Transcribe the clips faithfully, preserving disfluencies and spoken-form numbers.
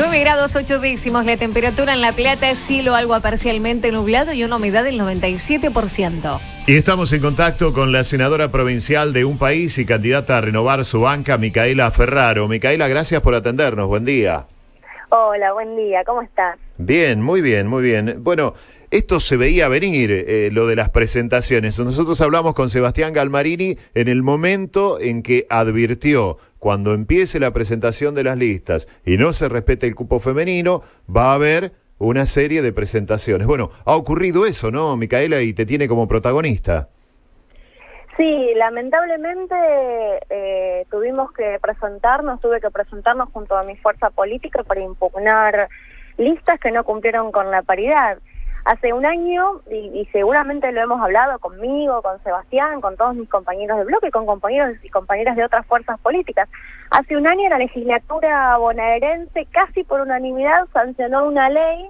nueve grados ocho décimos, la temperatura en La Plata, cielo algo parcialmente nublado y una humedad del noventa y siete por ciento. Y estamos en contacto con la senadora provincial de Un País y candidata a renovar su banca, Micaela Ferraro. Micaela, gracias por atendernos, buen día. Hola, buen día, ¿cómo estás? Bien, muy bien, muy bien. Bueno, esto se veía venir, eh, lo de las presentaciones. Nosotros hablamos con Sebastián Galmarini en el momento en que advirtió, cuando empiece la presentación de las listas y no se respete el cupo femenino, va a haber una serie de presentaciones. Bueno, ha ocurrido eso, ¿no, Micaela? Y te tiene como protagonista. Sí, lamentablemente eh, tuvimos que presentarnos, tuve que presentarnos junto a mi fuerza política para impugnar listas que no cumplieron con la paridad. Hace un año, y, y seguramente lo hemos hablado conmigo, con Sebastián, con todos mis compañeros de bloque, con compañeros y compañeras de otras fuerzas políticas, hace un año la legislatura bonaerense casi por unanimidad sancionó una ley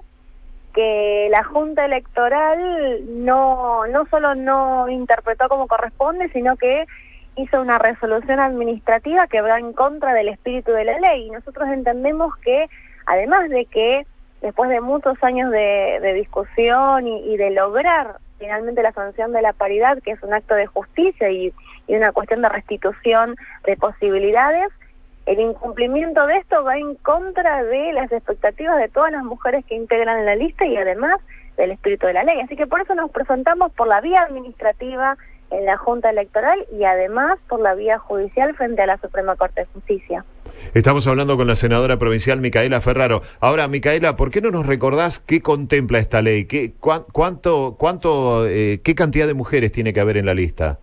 que la Junta Electoral no, no solo no interpretó como corresponde, sino que hizo una resolución administrativa que va en contra del espíritu de la ley. Y nosotros entendemos que, además de que después de muchos años de, de discusión y, y de lograr finalmente la sanción de la paridad, que es un acto de justicia y, y una cuestión de restitución de posibilidades, el incumplimiento de esto va en contra de las expectativas de todas las mujeres que integran la lista y además del espíritu de la ley. Así que por eso nos presentamos por la vía administrativa en la Junta Electoral y además por la vía judicial frente a la Suprema Corte de Justicia. Estamos hablando con la senadora provincial Micaela Ferraro. Ahora, Micaela, ¿por qué no nos recordás qué contempla esta ley? ¿Qué, cuán, cuánto, cuánto, eh, qué cantidad de mujeres tiene que haber en la lista?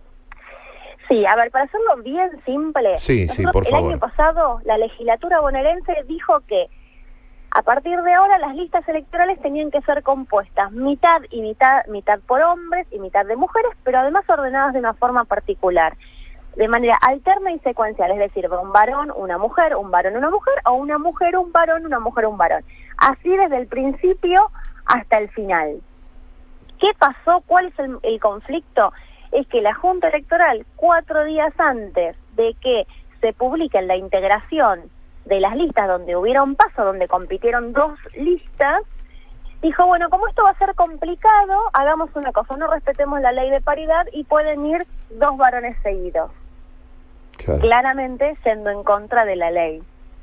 Sí, a ver, para hacerlo bien simple, sí, sí, por el favor. año pasado la legislatura bonaerense dijo que a partir de ahora las listas electorales tenían que ser compuestas mitad y mitad, mitad por hombres y mitad de mujeres, pero además ordenadas de una forma particular, de manera alterna y secuencial, es decir, un varón, una mujer, un varón, una mujer, o una mujer, un varón, una mujer, un varón. Así desde el principio hasta el final. ¿Qué pasó? ¿Cuál es el, el conflicto? Es que la Junta Electoral, cuatro días antes de que se publique la integración de las listas donde hubiera un paso, donde compitieron dos listas, dijo, bueno, como esto va a ser complicado, hagamos una cosa, no respetemos la ley de paridad y pueden ir dos varones seguidos. Claro. Claramente siendo en contra de la ley.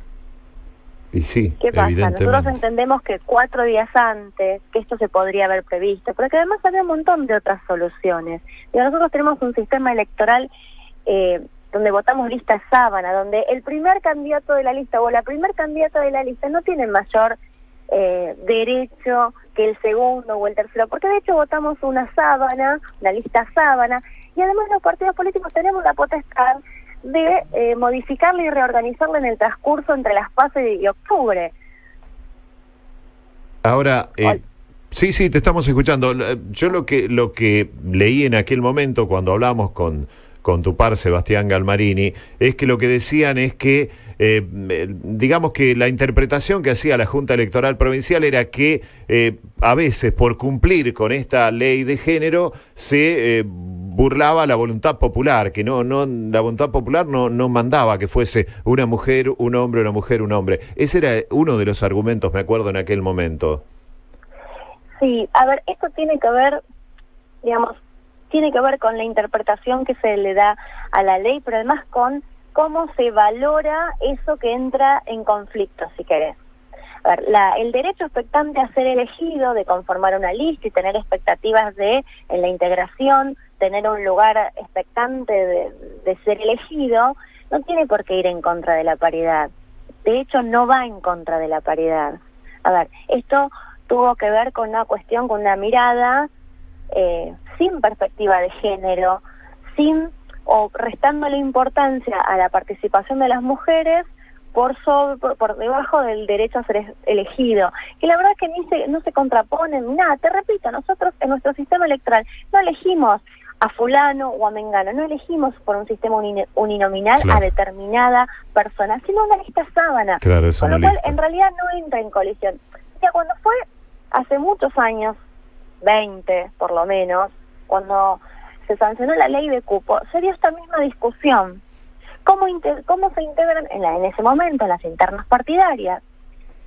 Y sí, ¿qué pasa? Nosotros entendemos que cuatro días antes, que esto se podría haber previsto, pero que además había un montón de otras soluciones. Y nosotros tenemos un sistema electoral eh, donde votamos lista sábana, donde el primer candidato de la lista o la primer candidata de la lista no tiene mayor eh, derecho que el segundo o el tercero, porque de hecho votamos una sábana, una lista sábana, y además los partidos políticos tenemos la potestad de eh, modificarla y reorganizarla en el transcurso entre las PASO y, y octubre. Ahora, eh, sí, sí, te estamos escuchando. Yo lo que lo que leí en aquel momento cuando hablamos con, con tu par, Sebastián Galmarini, es que lo que decían es que, eh, digamos que la interpretación que hacía la Junta Electoral Provincial era que eh, a veces por cumplir con esta ley de género se eh, burlaba la voluntad popular, que no, no, la voluntad popular no, no mandaba que fuese una mujer, un hombre, una mujer, un hombre. Ese era uno de los argumentos, me acuerdo, en aquel momento. Sí, a ver, esto tiene que ver, digamos, tiene que ver con la interpretación que se le da a la ley, pero además con cómo se valora eso que entra en conflicto, si querés. A ver, la, el derecho expectante a ser elegido, de conformar una lista y tener expectativas de, en la integración, tener un lugar expectante de, de ser elegido, no tiene por qué ir en contra de la paridad. De hecho, no va en contra de la paridad. A ver, esto tuvo que ver con una cuestión, con una mirada eh, sin perspectiva de género, sin o restándole importancia a la participación de las mujeres por sobre, por, por debajo del derecho a ser elegido, que la verdad es que ni se, no se contraponen, nada. Te repito, nosotros en nuestro sistema electoral no elegimos a fulano o a mengano, no elegimos por un sistema uni, uninominal claro. a determinada persona, sino una lista sábana, claro, es con una lo cual lista. En realidad no entra en colisión. O sea, cuando fue hace muchos años, veinte por lo menos, cuando se sancionó la ley de cupo, se dio esta misma discusión. ¿Cómo, cómo se integran en, la, en ese momento en las internas partidarias?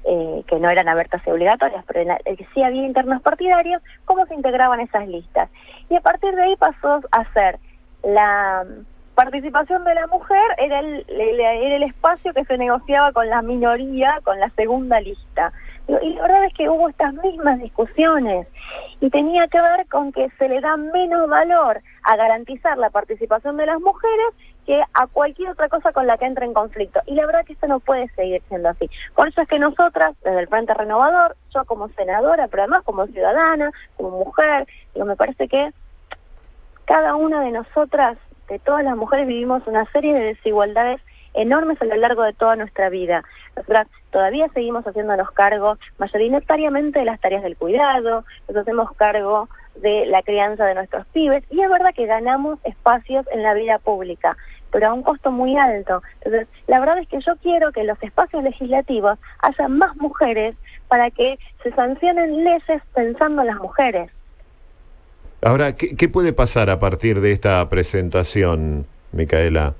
eh, que no eran abiertas y obligatorias, pero en la, eh, sí había internos partidarios, cómo se integraban esas listas. Y a partir de ahí pasó a ser la participación de la mujer, era el, el, era el espacio que se negociaba con la minoría, con la segunda lista. Y la verdad es que hubo estas mismas discusiones y tenía que ver con que se le da menos valor a garantizar la participación de las mujeres que a cualquier otra cosa con la que entre en conflicto. Y la verdad que esto no puede seguir siendo así. Por eso es que nosotras, desde el Frente Renovador, yo como senadora, pero además como ciudadana, como mujer, digo, me parece que cada una de nosotras, de todas las mujeres, vivimos una serie de desigualdades enormes a lo largo de toda nuestra vida. Nosotras todavía seguimos haciéndonos cargo mayoritariamente de las tareas del cuidado, nos hacemos cargo de la crianza de nuestros pibes, y es verdad que ganamos espacios en la vida pública, pero a un costo muy alto. Entonces, la verdad es que yo quiero que en los espacios legislativos haya más mujeres para que se sancionen leyes pensando en las mujeres. Ahora, ¿qué, qué puede pasar a partir de esta presentación, Micaela?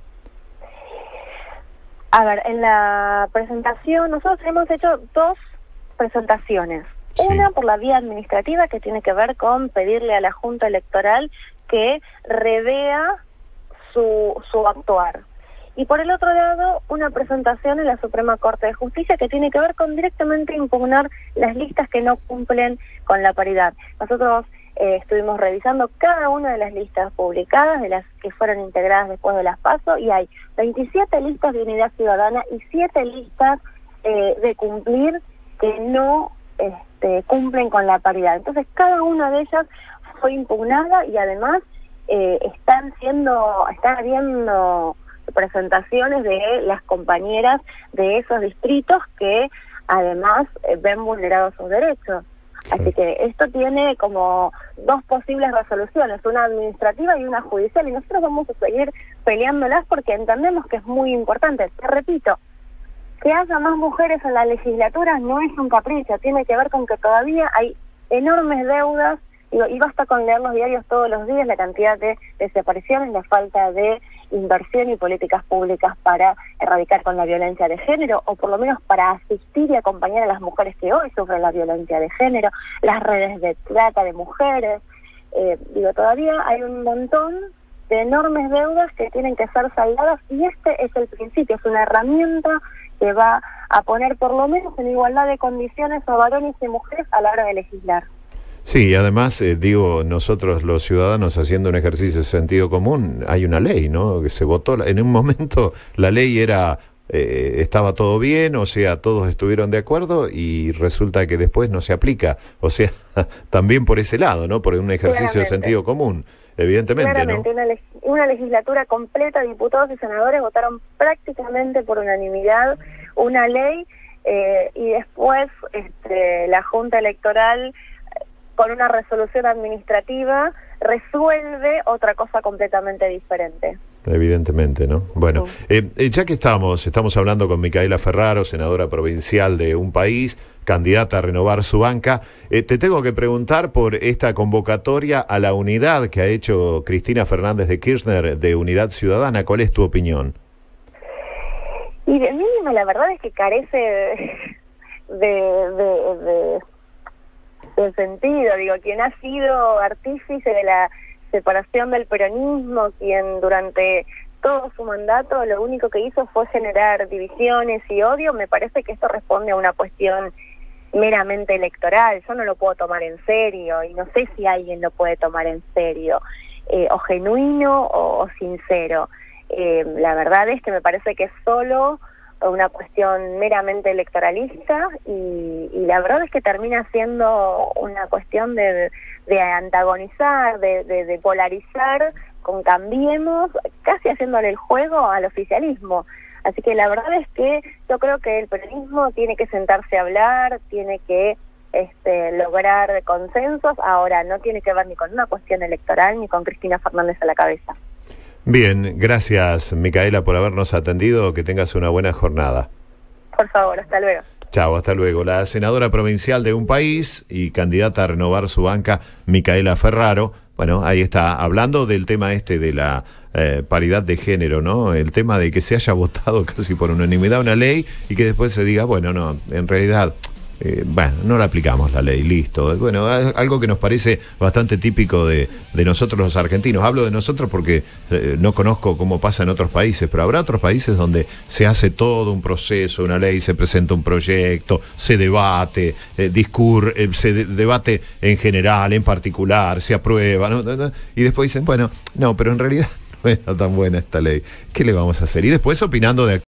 A ver, en la presentación, nosotros hemos hecho dos presentaciones. Sí. Una por la vía administrativa, que tiene que ver con pedirle a la Junta Electoral que revea su, su actuar. Y por el otro lado, una presentación en la Suprema Corte de Justicia que tiene que ver con directamente impugnar las listas que no cumplen con la paridad. Nosotros eh, estuvimos revisando cada una de las listas publicadas, de las que fueron integradas después de las PASO, y hay veintisiete listas de Unidad Ciudadana y siete listas eh, de cumplir que no este, cumplen con la paridad. Entonces, cada una de ellas fue impugnada y además eh, están siendo, están habiendo presentaciones de las compañeras de esos distritos que además eh, ven vulnerados sus derechos. Así que esto tiene como dos posibles resoluciones, una administrativa y una judicial, y nosotros vamos a seguir peleándolas porque entendemos que es muy importante. Te repito, que haya más mujeres en la legislatura no es un capricho, tiene que ver con que todavía hay enormes deudas, digo, y basta con leer los diarios todos los días la cantidad de desapariciones, la falta de inversión y políticas públicas para erradicar con la violencia de género, o por lo menos para asistir y acompañar a las mujeres que hoy sufren la violencia de género, las redes de trata de mujeres. Eh, digo, todavía hay un montón de enormes deudas que tienen que ser saldadas, y este es el principio, es una herramienta que va a poner por lo menos en igualdad de condiciones a varones y mujeres a la hora de legislar. Sí, además, eh, digo, nosotros los ciudadanos haciendo un ejercicio de sentido común, hay una ley, ¿no? Que se votó, en un momento la ley era, eh, estaba todo bien, o sea, todos estuvieron de acuerdo, y resulta que después no se aplica, o sea, también por ese lado, ¿no? Por un ejercicio Claramente. de sentido común, evidentemente, Claramente, ¿no? Una, leg una legislatura completa, diputados y senadores votaron prácticamente por unanimidad una ley, eh, y después este, la Junta Electoral, con una resolución administrativa, resuelve otra cosa completamente diferente. Evidentemente, ¿no? Bueno, eh, ya que estamos, estamos hablando con Micaela Ferraro, senadora provincial de Un País, candidata a renovar su banca, eh, te tengo que preguntar por esta convocatoria a la unidad que ha hecho Cristina Fernández de Kirchner de Unidad Ciudadana. ¿Cuál es tu opinión? Y de mí, la verdad es que carece de... de, de, de de sentido, digo, quien ha sido artífice de la separación del peronismo, quien durante todo su mandato lo único que hizo fue generar divisiones y odio, me parece que esto responde a una cuestión meramente electoral. Yo no lo puedo tomar en serio, y no sé si alguien lo puede tomar en serio, eh, o genuino o, o sincero. Eh, la verdad es que me parece que es solo una cuestión meramente electoralista, y, y la verdad es que termina siendo una cuestión de, de antagonizar, de, de, de polarizar con Cambiemos, casi haciéndole el juego al oficialismo. Así que la verdad es que yo creo que el peronismo tiene que sentarse a hablar, tiene que este, lograr consensos. Ahora, no tiene que ver ni con una cuestión electoral ni con Cristina Fernández a la cabeza. Bien, gracias Micaela por habernos atendido, que tengas una buena jornada. Por favor, hasta luego. Chao, hasta luego. La senadora provincial de Un País y candidata a renovar su banca, Micaela Ferraro, bueno, ahí está, hablando del tema este de la eh, paridad de género, ¿no? El tema de que se haya votado casi por unanimidad una ley y que después se diga, bueno, no, en realidad... Eh, bueno, no la aplicamos la ley, listo. Bueno, algo que nos parece bastante típico de, de nosotros los argentinos. Hablo de nosotros porque eh, no conozco cómo pasa en otros países, pero habrá otros países donde se hace todo un proceso, una ley, se presenta un proyecto, se debate, eh, discurre, eh, se de- debate en general, en particular, se aprueba, ¿no? Y después dicen, bueno, no, pero en realidad no está tan buena esta ley. ¿Qué le vamos a hacer? Y después opinando de